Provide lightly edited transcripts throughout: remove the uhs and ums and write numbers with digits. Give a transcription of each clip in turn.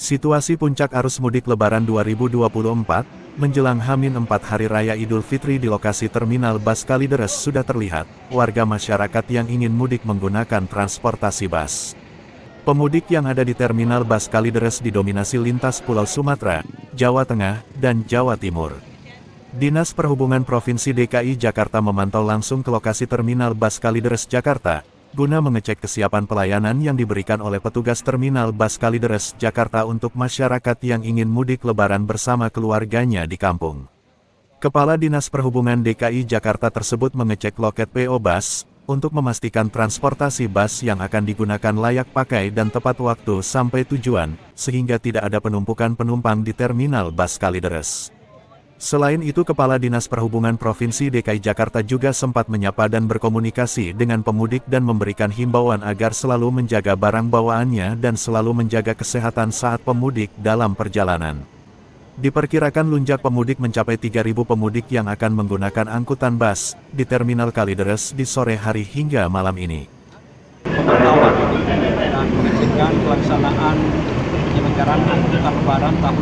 Situasi puncak arus mudik Lebaran 2024, menjelang H-4 Hari Raya Idul Fitri di lokasi Terminal Bus Kalideres sudah terlihat, warga masyarakat yang ingin mudik menggunakan transportasi bus. Pemudik yang ada di Terminal Bus Kalideres didominasi lintas Pulau Sumatera, Jawa Tengah, dan Jawa Timur. Dinas Perhubungan Provinsi DKI Jakarta memantau langsung ke lokasi Terminal Bus Kalideres Jakarta, guna mengecek kesiapan pelayanan yang diberikan oleh petugas Terminal Bus Kalideres Jakarta untuk masyarakat yang ingin mudik Lebaran bersama keluarganya di kampung. Kepala Dinas Perhubungan DKI Jakarta tersebut mengecek loket PO Bus, untuk memastikan transportasi bus yang akan digunakan layak pakai dan tepat waktu sampai tujuan, sehingga tidak ada penumpukan penumpang di Terminal Bus Kalideres. Selain itu, Kepala Dinas Perhubungan Provinsi DKI Jakarta juga sempat menyapa dan berkomunikasi dengan pemudik dan memberikan himbauan agar selalu menjaga barang bawaannya dan selalu menjaga kesehatan saat pemudik dalam perjalanan. Diperkirakan lunjak pemudik mencapai 3.000 pemudik yang akan menggunakan angkutan bus di Terminal Kalideres di sore hari hingga malam ini. Pemantauan dan pengecekan pelaksanaan penyelenggaraan angkutan Lebaran tahun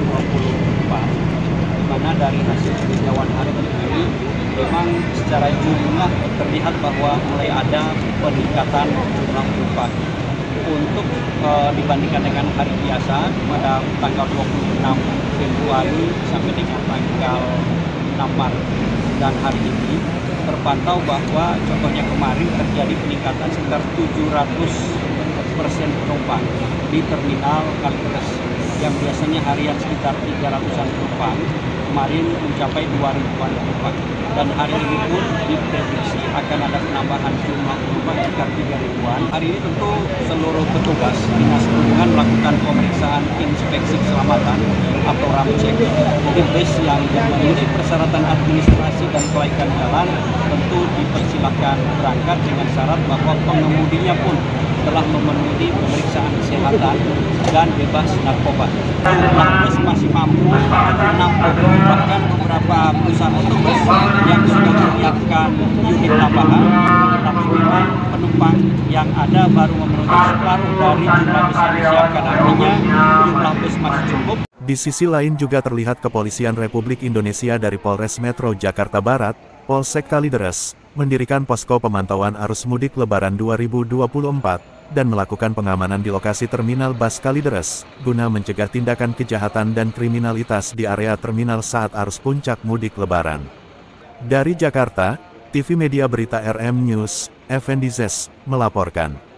2024. Mana dari hasil peninjauan hari ini memang secara jumlah terlihat bahwa mulai ada peningkatan jumlah penumpang. Untuk dibandingkan dengan hari biasa pada tanggal 26 Februari sampai dengan tanggal 6 Maret dan hari ini terpantau bahwa contohnya kemarin terjadi peningkatan sekitar 700% penumpang di Terminal Kalideres yang biasanya harian sekitar 300-an penumpang, kemarin mencapai 2.000-an penumpang. Dan hari ini pun diprediksi akan ada penambahan jumlah penumpang sekitar 3.000-an. Hari ini tentu seluruh petugas Dinas Perhubungan melakukan pemeriksaan inspeksi keselamatan atau ramcek. Jadi bus yang memenuhi persyaratan administrasi dan kelaikan jalan tentu dipersilakan berangkat dengan syarat bahwa pengemudinya pun telah memenuhi pemeriksaan kesehatan dan bebas narkoba. Jumlah bus masih mampu menampung, bahkan beberapa perusahaan otobus yang sudah menyiapkan unit tambahan, tapi memang penumpang yang ada baru memenuhi separuh dari jumlah bus yang disiapkan. Artinya jumlah bus masih cukup. Di sisi lain juga terlihat Kepolisian Republik Indonesia dari Polres Metro Jakarta Barat, Polsek Kalideres, mendirikan posko pemantauan arus mudik Lebaran 2024, dan melakukan pengamanan di lokasi Terminal Bus Kalideres, guna mencegah tindakan kejahatan dan kriminalitas di area terminal saat arus puncak mudik Lebaran. Dari Jakarta, TV Media Berita RM News, Effendi Zes, melaporkan.